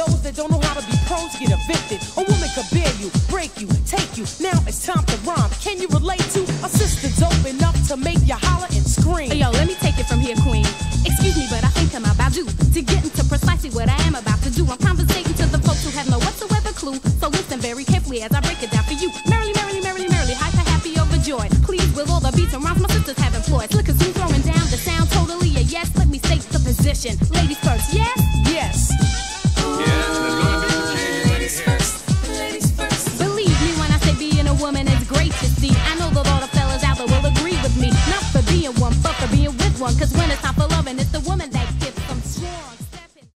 those that don't know how to be pros get evicted. A woman could bear you, break you, take you. Now it's time to rhyme. Can you relate to a sister dope enough to make you holler and scream? Hey, yo, let me take it from here, queen. Excuse me, but I think I'm about due to get into precisely what I am about to do. I'm conversating to the folks who have no whatsoever clue. So listen very carefully as I break it down for you. Merrily, merrily, merrily, merrily, hyper, happy, overjoyed. Please, with all the beats and rhymes my sisters have employed. Slickers soon throwing down the sound, totally a yes. Let me state the position. Ladies first, yes? Yes. Ladies first. Believe me when I say being a woman is great to see. I know that all the fellas out there will agree with me. Not for being one, but for being with one. Cause when it's time for